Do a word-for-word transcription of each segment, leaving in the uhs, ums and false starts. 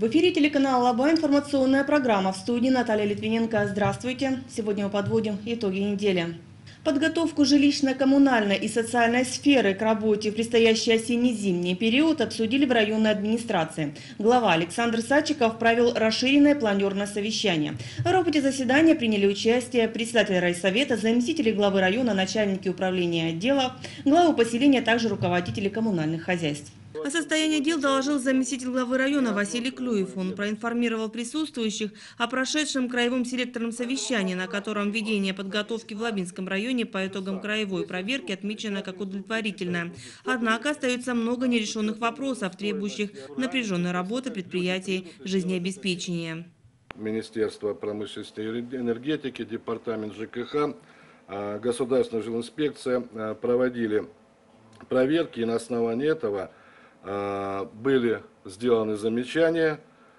В эфире телеканала ЛАБА информационная программа. В студии Наталья Литвиненко. Здравствуйте. Сегодня мы подводим итоги недели. Подготовку жилищно-коммунальной и социальной сферы к работе в предстоящий осенне-зимний период обсудили в районной администрации. Глава Александр Садчиков провел расширенное планерное совещание. В работе заседания приняли участие председатель райсовета, заместители главы района, начальники управления отделов, главы поселения, а также руководители коммунальных хозяйств. О состоянии дел доложил заместитель главы района Василий Клюев. Он проинформировал присутствующих о прошедшем краевом селекторном совещании, на котором ведение подготовки в Лабинском районе по итогам краевой проверки отмечено как удовлетворительное. Однако остается много нерешенных вопросов, требующих напряженной работы предприятий жизнеобеспечения. Министерство промышленности и энергетики, департамент ЖКХ, Государственная жилинспекция проводили проверки, и на основании этого были сделаны замечания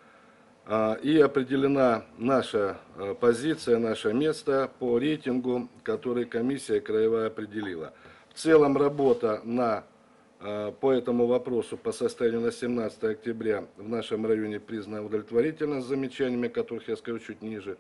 и определена наша позиция, наше место по рейтингу, который комиссия краевая определила. В целом работа на, по этому вопросу по состоянию на семнадцатое октября в нашем районе признана удовлетворительно с замечаниями, о которых я скажу чуть ниже.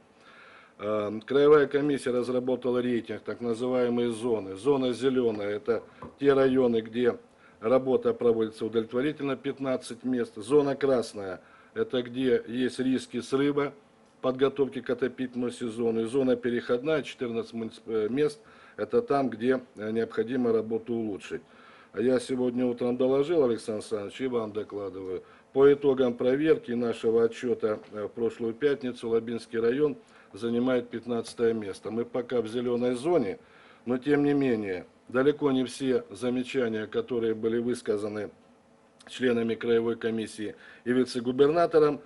Краевая комиссия разработала рейтинг так называемые зоны. Зона зеленая – это те районы, где работа проводится удовлетворительно, пятнадцать мест. Зона красная – это где есть риски срыва подготовки к отопительному сезону. И зона переходная – четырнадцать мест – это там, где необходимо работу улучшить. Я сегодня утром доложил, Александр Александрович, и вам докладываю. По итогам проверки нашего отчета в прошлую пятницу Лабинский район занимает пятнадцатое место. Мы пока в зеленой зоне, но тем не менее далеко не все замечания, которые были высказаны членами краевой комиссии и вице-губернатором,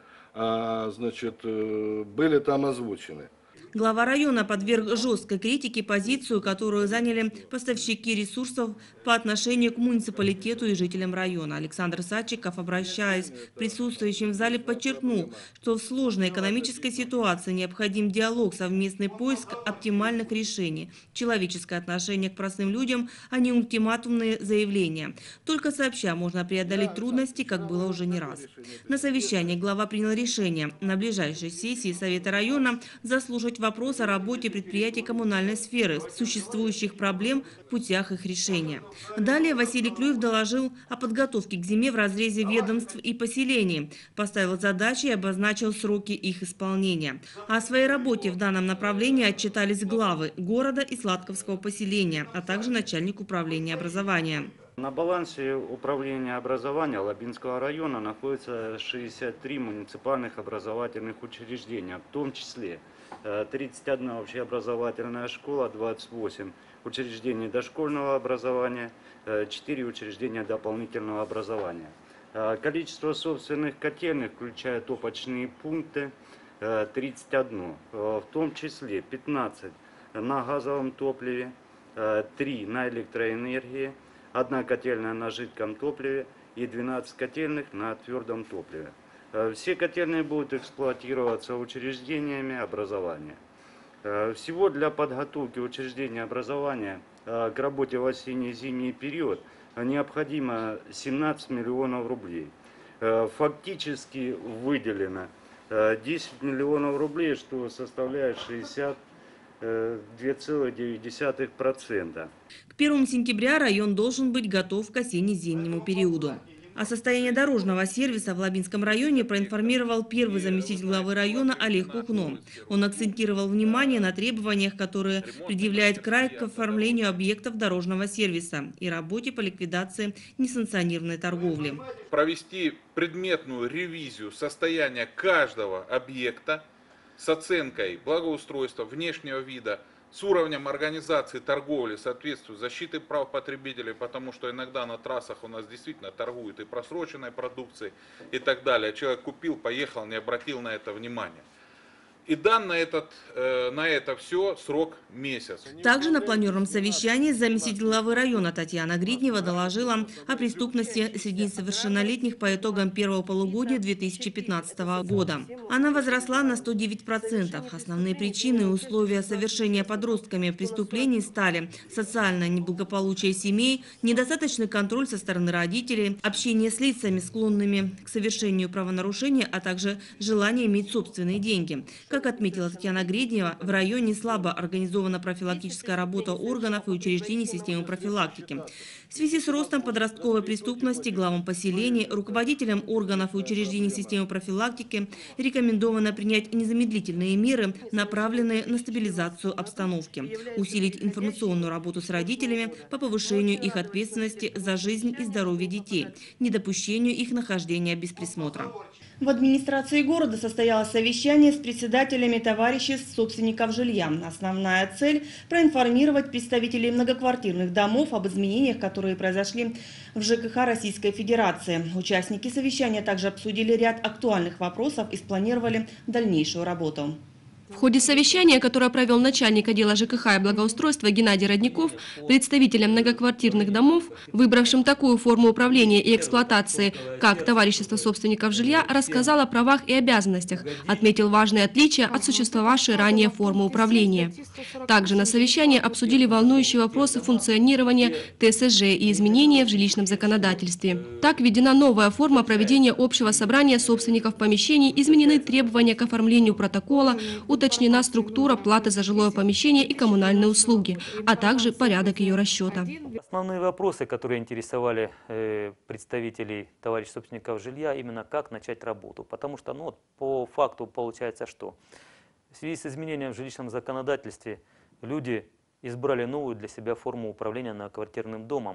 значит, были там озвучены. Глава района подверг жесткой критике позицию, которую заняли поставщики ресурсов по отношению к муниципалитету и жителям района. Александр Садчиков, обращаясь к присутствующим в зале, подчеркнул, что в сложной экономической ситуации необходим диалог, совместный поиск оптимальных решений, человеческое отношение к простым людям, а не ультиматумные заявления. Только сообща можно преодолеть трудности, как было уже не раз. На совещании глава принял решение на ближайшей сессии Совета района заслушать вопрос о работе предприятий коммунальной сферы, существующих проблем, путях их решения. Далее Василий Клюев доложил о подготовке к зиме в разрезе ведомств и поселений, поставил задачи и обозначил сроки их исполнения. О своей работе в данном направлении отчитались главы города и Сладковского поселения, а также начальник управления образования. На балансе управления образования Лабинского района находится шестьдесят три муниципальных образовательных учреждения, в том числе тридцать одна общеобразовательная школа, двадцать восемь учреждений дошкольного образования, четыре учреждения дополнительного образования. Количество собственных котельных, включая топочные пункты, тридцать один, в том числе пятнадцать на газовом топливе, три на электроэнергии, одна котельная на жидком топливе и двенадцать котельных на твердом топливе. Все котельные будут эксплуатироваться учреждениями образования. Всего для подготовки учреждения образования к работе в осенне-зимний период необходимо семнадцать миллионов рублей. Фактически выделено десять миллионов рублей, что составляет шестьдесят две целых девять десятых процента. К первому сентября район должен быть готов к осенне-зимнему периоду. О состоянии дорожного сервиса в Лабинском районе проинформировал первый заместитель главы района Олег Кукно. Он акцентировал внимание на требованиях, которые предъявляет край к оформлению объектов дорожного сервиса и работе по ликвидации несанкционированной торговли. Провести предметную ревизию состояния каждого объекта с оценкой благоустройства, внешнего вида, с уровнем организации торговли, соответствует защиты прав потребителей, потому что иногда на трассах у нас действительно торгуют и просроченной продукцией и так далее. Человек купил, поехал, не обратил на это внимания. И дан на, этот, э, на это все срок месяц. Также на планерном совещании заместитель главы района Татьяна Гриднева доложила о преступности среди несовершеннолетних по итогам первого полугодия две тысячи пятнадцатого года. Она возросла на сто девять процентов. Основные причины и условия совершения подростками преступлений стали социальное неблагополучие семей, недостаточный контроль со стороны родителей, общение с лицами, склонными к совершению правонарушения, а также желание иметь собственные деньги. Как отметила Татьяна Гриднева, в районе слабо организована профилактическая работа органов и учреждений системы профилактики. В связи с ростом подростковой преступности главам поселений, руководителям органов и учреждений системы профилактики рекомендовано принять незамедлительные меры, направленные на стабилизацию обстановки, усилить информационную работу с родителями по повышению их ответственности за жизнь и здоровье детей, недопущению их нахождения без присмотра. В администрации города состоялось совещание с председателями товариществ собственников жилья. Основная цель – проинформировать представителей многоквартирных домов об изменениях, которые произошли в ЖКХ Российской Федерации. Участники совещания также обсудили ряд актуальных вопросов и спланировали дальнейшую работу. В ходе совещания, которое провел начальник отдела ЖКХ и благоустройства Геннадий Родников, представителям многоквартирных домов, выбравшим такую форму управления и эксплуатации, как товарищество собственников жилья, рассказал о правах и обязанностях, отметил важные отличия от существовавшей ранее формы управления. Также на совещании обсудили волнующие вопросы функционирования ТСЖ и изменения в жилищном законодательстве. Так введена новая форма проведения общего собрания собственников помещений, изменены требования к оформлению протокола, уточнена структура платы за жилое помещение и коммунальные услуги, а также порядок ее расчета. Основные вопросы, которые интересовали э, представителей товарищ собственников жилья, именно как начать работу. Потому что ну, вот, по факту получается, что в связи с изменением в жилищном законодательстве люди избрали новую для себя форму управления многоквартирным домом.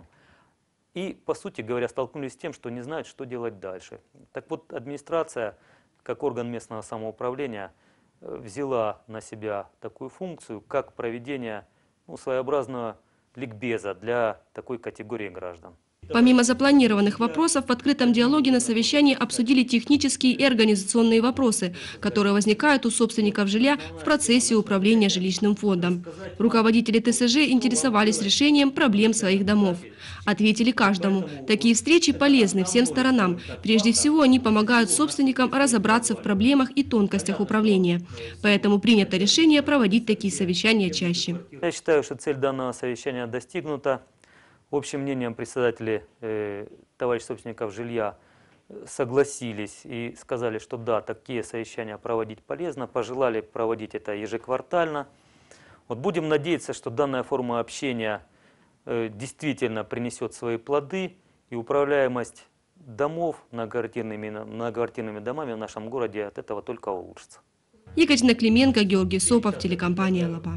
И, по сути говоря, столкнулись с тем, что не знают, что делать дальше. Так вот, администрация, как орган местного самоуправления, взяла на себя такую функцию, как проведение ну, своеобразного ликбеза для такой категории граждан. Помимо запланированных вопросов, в открытом диалоге на совещании обсудили технические и организационные вопросы, которые возникают у собственников жилья в процессе управления жилищным фондом. Руководители ТСЖ интересовались решением проблем своих домов. Ответили каждому. Такие встречи полезны всем сторонам. Прежде всего, они помогают собственникам разобраться в проблемах и тонкостях управления. Поэтому принято решение проводить такие совещания чаще. Я считаю, что цель данного совещания достигнута. Общим мнением председатели э, товарищ собственников жилья согласились и сказали, что да, такие совещания проводить полезно, пожелали проводить это ежеквартально. Вот будем надеяться, что данная форма общения э, действительно принесет свои плоды, и управляемость домов многоквартирными, многоквартирными домами в нашем городе от этого только улучшится. Екатерина Клименко, Георгий Сопов, телекомпания «Лапа».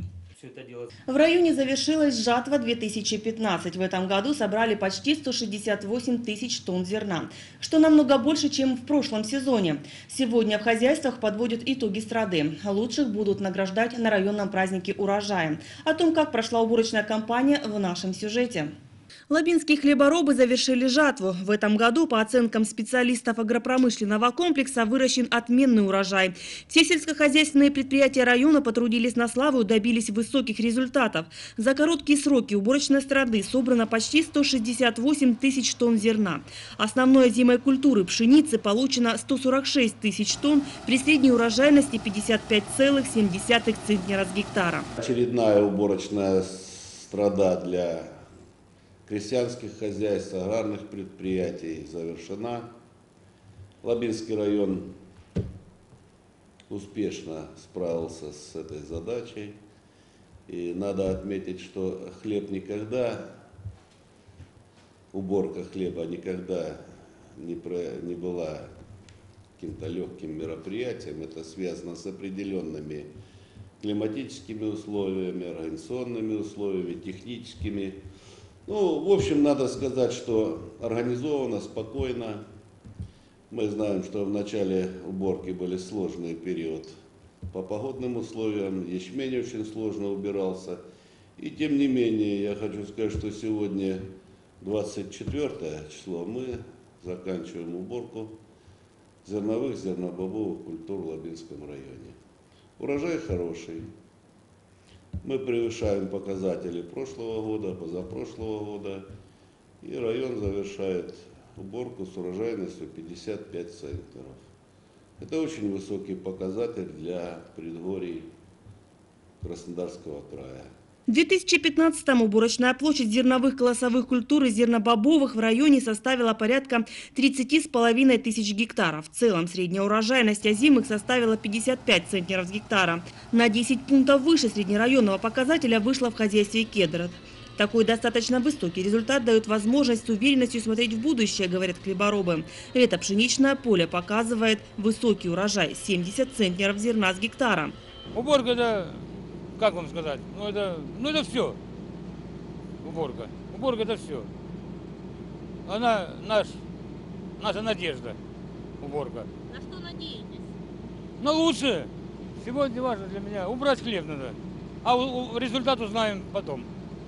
В районе завершилась жатва две тысячи пятнадцать. В этом году собрали почти сто шестьдесят восемь тысяч тонн зерна, что намного больше, чем в прошлом сезоне. Сегодня в хозяйствах подводят итоги страды. Лучших будут награждать на районном празднике урожая. О том, как прошла уборочная кампания, в нашем сюжете. Лабинские хлеборобы завершили жатву. В этом году, по оценкам специалистов агропромышленного комплекса, выращен отменный урожай. Все сельскохозяйственные предприятия района потрудились на славу и добились высоких результатов. За короткие сроки уборочной страды собрано почти сто шестьдесят восемь тысяч тонн зерна. Основной озимой культуры пшеницы получено сто сорок шесть тысяч тонн при средней урожайности пятьдесят пять целых семь десятых центнера с гектара. Очередная уборочная страда для крестьянских хозяйств, аграрных предприятий завершена. Лабинский район успешно справился с этой задачей. И надо отметить, что хлеб никогда, уборка хлеба никогда не, про, не была каким-то легким мероприятием. Это связано с определенными климатическими условиями, организационными условиями, техническими. Ну, в общем, надо сказать, что организовано, спокойно. Мы знаем, что в начале уборки был сложный период по погодным условиям, ячмень очень сложно убирался. И тем не менее, я хочу сказать, что сегодня двадцать четвёртое число, мы заканчиваем уборку зерновых, зернобобовых культур в Лабинском районе. Урожай хороший. Мы превышаем показатели прошлого года, позапрошлого года. И район завершает уборку с урожайностью пятьдесят пять центнеров. Это очень высокий показатель для предгорий Краснодарского края. В две тысячи пятнадцатом уборочная площадь зерновых колосовых культур и зернобобовых в районе составила порядка тридцати с половиной тысяч гектаров. В целом средняя урожайность озимых составила пятьдесят пять центнеров с гектара. На десять пунктов выше среднерайонного показателя вышло в хозяйстве кедр. Такой достаточно высокий результат дает возможность с уверенностью смотреть в будущее, говорят хлеборобы. Это пшеничное поле показывает высокий урожай – семьдесят центнеров зерна с гектара. Уборка это, как вам сказать, ну это, ну это все. Уборка. Уборка это все. Она наш, наша надежда. Уборка. На что надеетесь? На лучшее. Сегодня важно для меня. Убрать хлеб надо. А у- у- результат узнаем потом.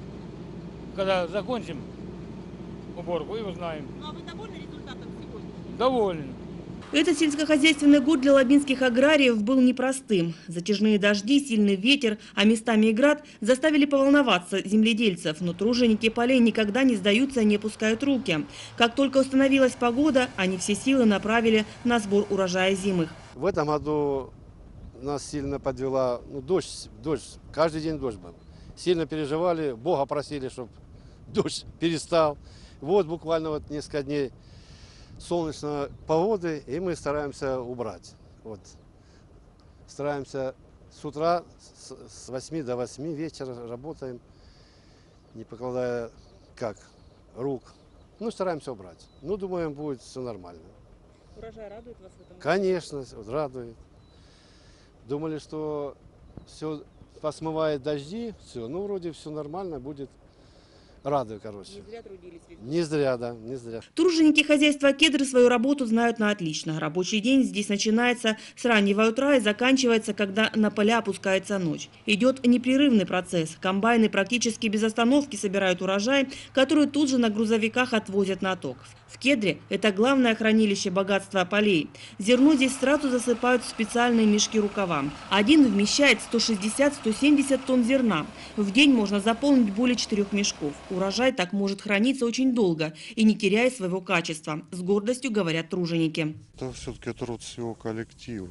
Когда закончим уборку и узнаем. Ну а вы довольны результатом сегодня? Доволен. Этот сельскохозяйственный год для лабинских аграриев был непростым. Затяжные дожди, сильный ветер, а местами и град заставили поволноваться земледельцев. Но труженики полей никогда не сдаются и не опускают руки. Как только установилась погода, они все силы направили на сбор урожая зимых. В этом году нас сильно подвела, ну, дождь, дождь, каждый день дождь был. Сильно переживали, Бога просили, чтобы дождь перестал. Вот буквально вот несколько дней солнечной погоды, и мы стараемся убрать. Вот. Стараемся с утра, с восьми до восьми вечера работаем, не покладая как рук. Ну, стараемся убрать. Ну, думаем, будет все нормально. Урожай радует вас в этом? Конечно, радует. Думали, что все посмывает дожди, все, ну, вроде все нормально, будет. Радует, короче. Не зря трудились ведь. Не зря, да, не зря. Труженики хозяйства кедры свою работу знают на отлично. Рабочий день здесь начинается с раннего утра и заканчивается, когда на поля опускается ночь. Идет непрерывный процесс. Комбайны практически без остановки собирают урожай, который тут же на грузовиках отвозят на ток. В кедре это главное хранилище богатства полей. Зерно здесь сразу засыпают в специальные мешки-рукава. Один вмещает сто шестьдесят — сто семьдесят тонн зерна. В день можно заполнить более четырех мешков. Урожай так может храниться очень долго и не теряя своего качества. С гордостью говорят труженики. Это все-таки труд всего коллектива.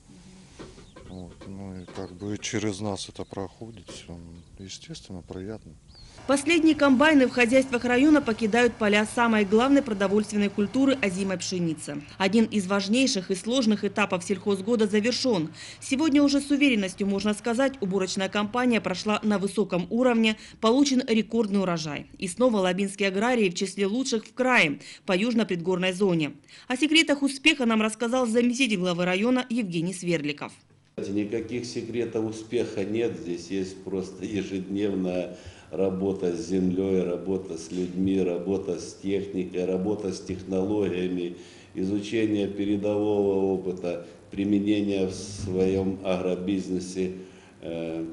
Вот. Ну и как бы через нас это проходит, все, естественно, приятно. Последние комбайны в хозяйствах района покидают поля самой главной продовольственной культуры – озимой пшеницы. Один из важнейших и сложных этапов сельхозгода завершен. Сегодня уже с уверенностью можно сказать, уборочная кампания прошла на высоком уровне, получен рекордный урожай. И снова лабинские аграрии в числе лучших в крае по южно-предгорной зоне. О секретах успеха нам рассказал заместитель главы района Евгений Свердликов. Никаких секретов успеха нет, здесь есть просто ежедневная работа с землей, работа с людьми, работа с техникой, работа с технологиями, изучение передового опыта, применение в своем агробизнесе э,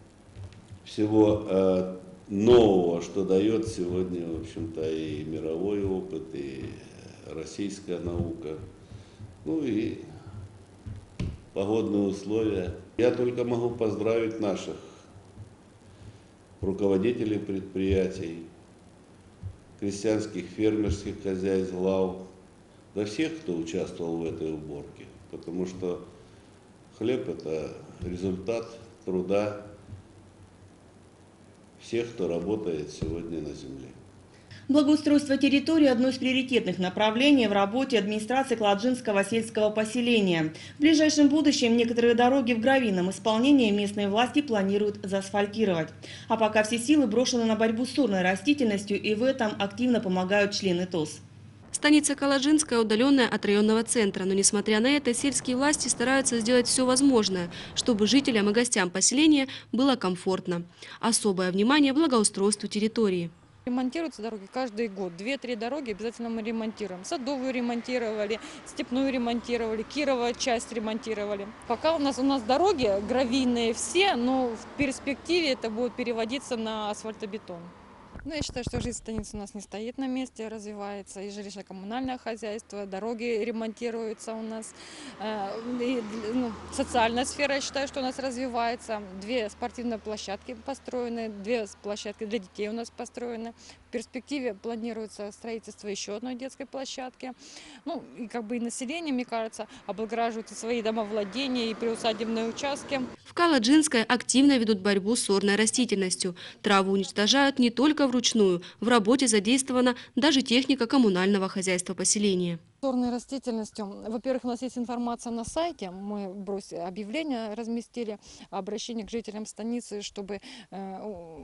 всего э, нового, что дает сегодня, в общем-то, и мировой опыт, и российская наука, ну и погодные условия. Я только могу поздравить наших руководителей предприятий, крестьянских фермерских хозяйств, глав, да всех, кто участвовал в этой уборке. Потому что хлеб – это результат труда всех, кто работает сегодня на земле. Благоустройство территории – одно из приоритетных направлений в работе администрации Кладжинского сельского поселения. В ближайшем будущем некоторые дороги в гравийном исполнении местные власти планируют заасфальтировать. А пока все силы брошены на борьбу с сорной растительностью, и в этом активно помогают члены ТОС. Станица Каладжинская удаленная от районного центра, но несмотря на это, сельские власти стараются сделать все возможное, чтобы жителям и гостям поселения было комфортно. Особое внимание благоустройству территории. Ремонтируются дороги каждый год. Две-три дороги обязательно мы ремонтируем. Садовую ремонтировали, Степную ремонтировали, Кирова часть ремонтировали. Пока у нас, у нас дороги гравийные все, но в перспективе это будет переводиться на асфальтобетон. Ну, я считаю, что жизнь станицы у нас не стоит на месте, развивается и жилищно-коммунальное хозяйство, дороги ремонтируются у нас, э, и, ну, социальная сфера, я считаю, что у нас развивается. Две спортивные площадки построены, две площадки для детей у нас построены. В перспективе планируется строительство еще одной детской площадки. Ну, и как бы и население, мне кажется, облагораживают и свои домовладения, и приусадебные участки. В Каладжинской активно ведут борьбу с сорной растительностью. Траву уничтожают не только вручную. В работе задействована даже техника коммунального хозяйства поселения. Сорной растительностью. Во-первых, у нас есть информация на сайте. Мы бросили объявление, разместили обращение к жителям станицы, чтобы э,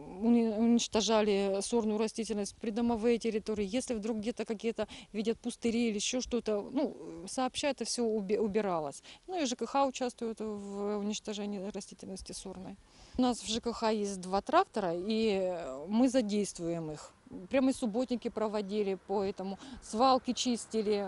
уничтожали сорную растительность, придомовые территории. Если вдруг где-то какие-то видят пустыри или еще что-то, ну, сообща это все убиралось. Ну и ЖКХ участвует в уничтожении растительности сорной. У нас в ЖКХ есть два трактора, и мы задействуем их. Прямо и субботники проводили по этому, свалки чистили,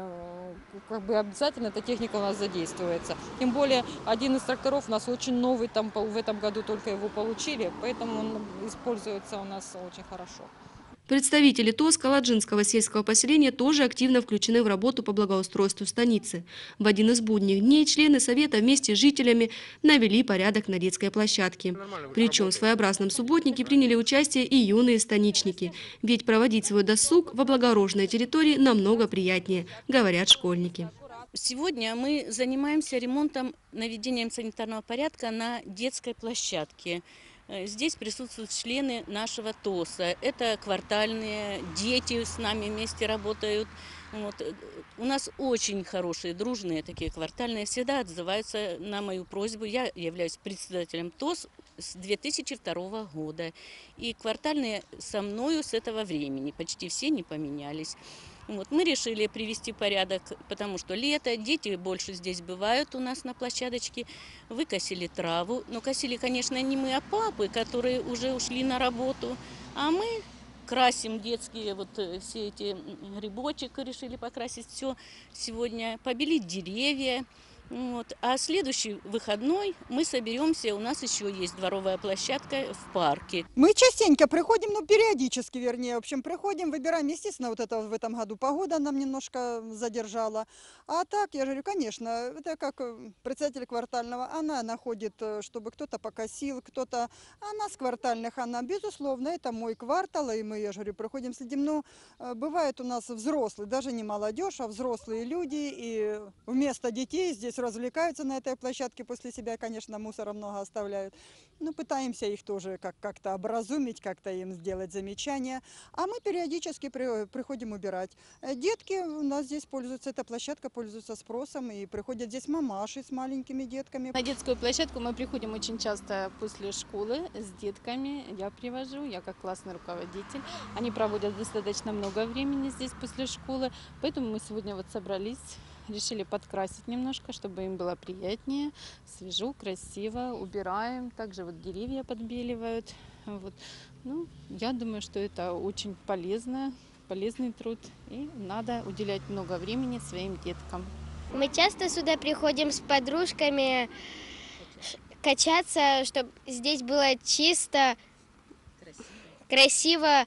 как бы обязательно эта техника у нас задействуется. Тем более один из тракторов у нас очень новый, там в этом году только его получили, поэтому он используется у нас очень хорошо. Представители ТОС Каладжинского сельского поселения тоже активно включены в работу по благоустройству станицы. В один из будних дней члены совета вместе с жителями навели порядок на детской площадке. Причем в своеобразном субботнике приняли участие и юные станичники. Ведь проводить свой досуг в облагороженной территории намного приятнее, говорят школьники. Сегодня мы занимаемся ремонтом, наведением санитарного порядка на детской площадке. Здесь присутствуют члены нашего ТОСа. Это квартальные, дети с нами вместе работают. Вот. У нас очень хорошие, дружные такие квартальные, всегда отзываются на мою просьбу. Я являюсь председателем ТОС с две тысячи второго года. И квартальные со мною с этого времени. Почти все не поменялись. Вот, мы решили привести порядок, потому что лето, дети больше здесь бывают у нас на площадочке, выкосили траву. Но косили, конечно, не мы, а папы, которые уже ушли на работу, а мы красим детские, вот все эти грибочек решили покрасить все сегодня, побелить деревья. Вот. А следующий выходной мы соберемся, у нас еще есть дворовая площадка в парке. Мы частенько приходим, ну периодически, вернее, в общем, приходим, выбираем. Естественно, вот это в этом году погода нам немножко задержала. А так, я говорю, конечно, это как председатель квартального, она находит, чтобы кто-то покосил, кто-то, она с квартальных, она, безусловно, это мой квартал, и мы, я говорю, приходим, следим. Но бывает у нас взрослые, даже не молодежь, а взрослые люди, и вместо детей здесь развлекаются на этой площадке, после себя, конечно, мусора много оставляют. Но пытаемся их тоже как- как-то образумить, как-то им сделать замечания. А мы периодически при- приходим убирать. Детки у нас здесь пользуются, эта площадка пользуется спросом, и приходят здесь мамаши с маленькими детками. На детскую площадку мы приходим очень часто после школы с детками. Я привожу, я как классный руководитель. Они проводят достаточно много времени здесь после школы, поэтому мы сегодня вот собрались, решили подкрасить немножко, чтобы им было приятнее, свежо, красиво, убираем, также вот деревья подбеливают. Вот. Ну, я думаю, что это очень полезно, полезный труд, и надо уделять много времени своим деткам. Мы часто сюда приходим с подружками качаться, чтобы здесь было чисто, красиво.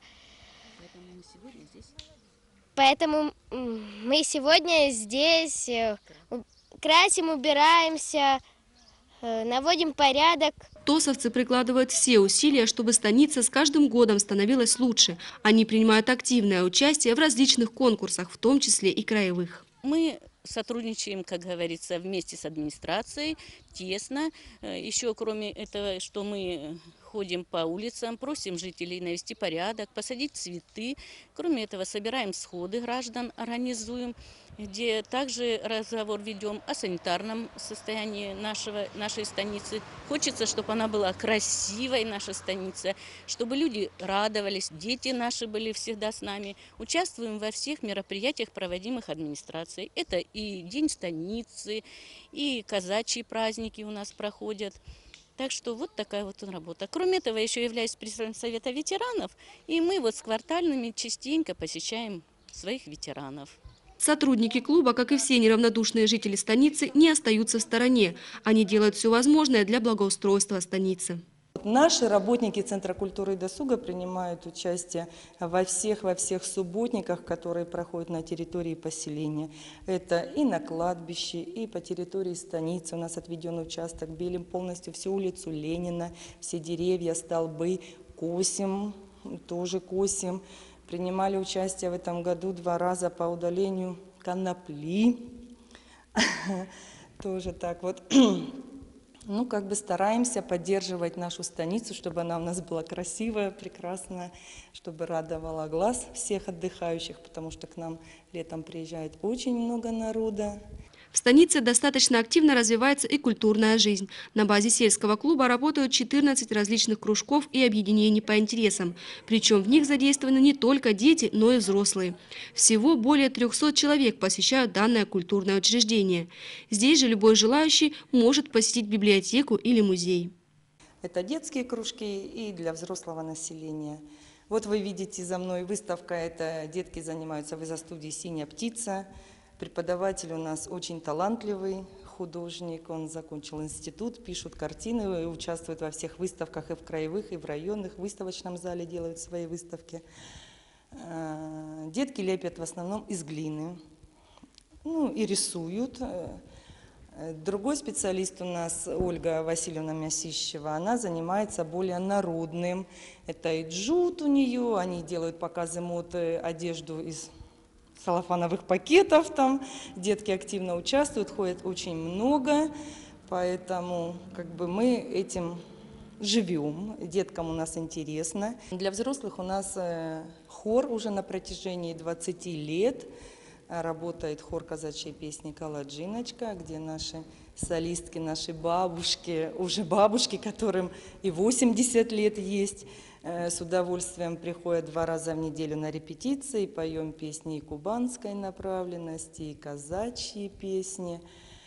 Поэтому мы сегодня здесь красим, убираемся, наводим порядок. ТОСовцы прикладывают все усилия, чтобы станица с каждым годом становилась лучше. Они принимают активное участие в различных конкурсах, в том числе и краевых. Мы сотрудничаем, как говорится, вместе с администрацией, тесно. Еще кроме этого, что мы ходим по улицам, просим жителей навести порядок, посадить цветы. Кроме этого, собираем сходы граждан, организуем, где также разговор ведем о санитарном состоянии нашего, нашей станицы. Хочется, чтобы она была красивой, наша станица, чтобы люди радовались, дети наши были всегда с нами. Участвуем во всех мероприятиях, проводимых администрацией. Это и День станицы, и казачьи праздники у нас проходят. Так что вот такая вот работа. Кроме этого, еще являюсь председателем Совета ветеранов, и мы вот с квартальными частенько посещаем своих ветеранов. Сотрудники клуба, как и все неравнодушные жители станицы, не остаются в стороне. Они делают все возможное для благоустройства станицы. Наши работники Центра культуры и досуга принимают участие во всех, во всех субботниках, которые проходят на территории поселения. Это и на кладбище, и по территории станицы. У нас отведен участок, белим полностью всю улицу Ленина, все деревья, столбы, косим, тоже косим. Принимали участие в этом году два раза по удалению конопли. Тоже так вот. Ну, как бы стараемся поддерживать нашу станицу, чтобы она у нас была красивая, прекрасная, чтобы радовала глаз всех отдыхающих, потому что к нам летом приезжает очень много народа. В станице достаточно активно развивается и культурная жизнь. На базе сельского клуба работают четырнадцать различных кружков и объединений по интересам. Причем в них задействованы не только дети, но и взрослые. Всего более трёхсот человек посещают данное культурное учреждение. Здесь же любой желающий может посетить библиотеку или музей. Это детские кружки и для взрослого населения. Вот вы видите за мной выставка, это детки занимаются в изо-студии «Синяя птица». Преподаватель у нас очень талантливый художник, он закончил институт, пишут картины, участвует во всех выставках и в краевых, и в районных, в выставочном зале делают свои выставки. Детки лепят в основном из глины, ну и рисуют. Другой специалист у нас, Ольга Васильевна Мясищева, она занимается более народным. Это и джут у нее, они делают показы моды, одежду из салофановых пакетов, там детки активно участвуют, ходят очень много, поэтому как бы мы этим живем, деткам у нас интересно. Для взрослых у нас хор уже на протяжении двадцати лет, работает хор казачьей песни «Каладжиночка», где наши солистки, наши бабушки, уже бабушки, которым и восемьдесят лет есть, с удовольствием приходят два раза в неделю на репетиции, поем песни и кубанской направленности, и казачьи песни.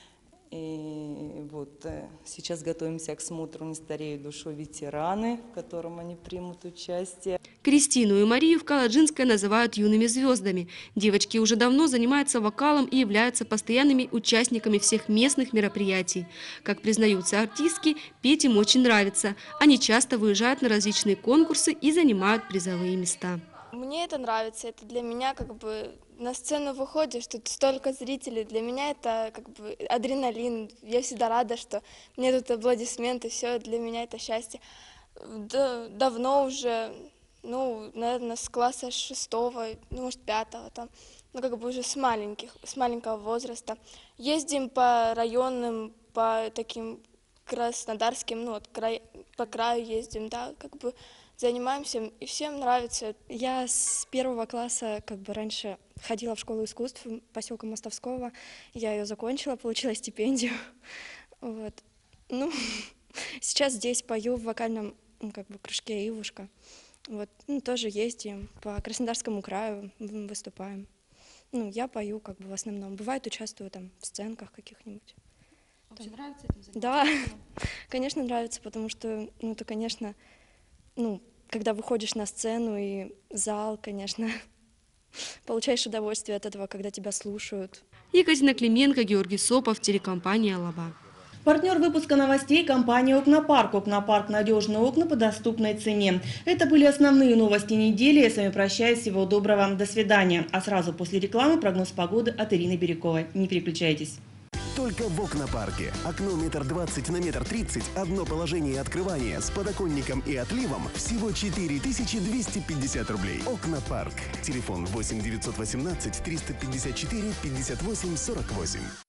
И вот сейчас готовимся к смотру «Не стареют душой ветераны», в котором они примут участие. Кристину и Марию в Каладжинской называют юными звездами. Девочки уже давно занимаются вокалом и являются постоянными участниками всех местных мероприятий. Как признаются артистки, петь им очень нравится. Они часто выезжают на различные конкурсы и занимают призовые места. Мне это нравится, это для меня как бы на сцену выходишь, тут столько зрителей, для меня это как бы адреналин, я всегда рада, что мне тут аплодисменты, все, для меня это счастье. Да, давно уже, ну, наверное, с класса шестого, ну, может, пятого, там, ну, как бы уже с маленьких, с маленького возраста. Ездим по районным, по таким краснодарским, ну, вот, край, по краю ездим, да, как бы занимаемся, и всем нравится. Я с первого класса, как бы раньше, ходила в школу искусств поселка Мостовского. Я ее закончила, получила стипендию. Вот. Ну, сейчас здесь пою в вокальном, ну, как бы, кружке «Ивушка». Вот. Ну, тоже ездим по Краснодарскому краю, выступаем. Ну, я пою, как бы, в основном. Бывает, участвую там в сценках каких-нибудь. Вообще нравится этим заниматься? Да, конечно, нравится, потому что, ну, это, конечно, ну, когда выходишь на сцену и зал, конечно, получаешь удовольствие от этого, когда тебя слушают. Екатерина Клименко, Георгий Сопов, телекомпания «Алаба». Партнер выпуска новостей – компания «Окнопарк». «Окнопарк» – надежные окна по доступной цене. Это были основные новости недели. Я с вами прощаюсь. Всего доброго. До свидания. А сразу после рекламы прогноз погоды от Ирины Бирюковой. Не переключайтесь. Только в Окнопарке. Окно метр двадцать на метр тридцать, одно положение открывания с подоконником и отливом всего четыре тысячи двести пятьдесят рублей. Окнопарк. Телефон восемь девятьсот восемнадцать триста пятьдесят четыре пятьдесят восемь сорок восемь.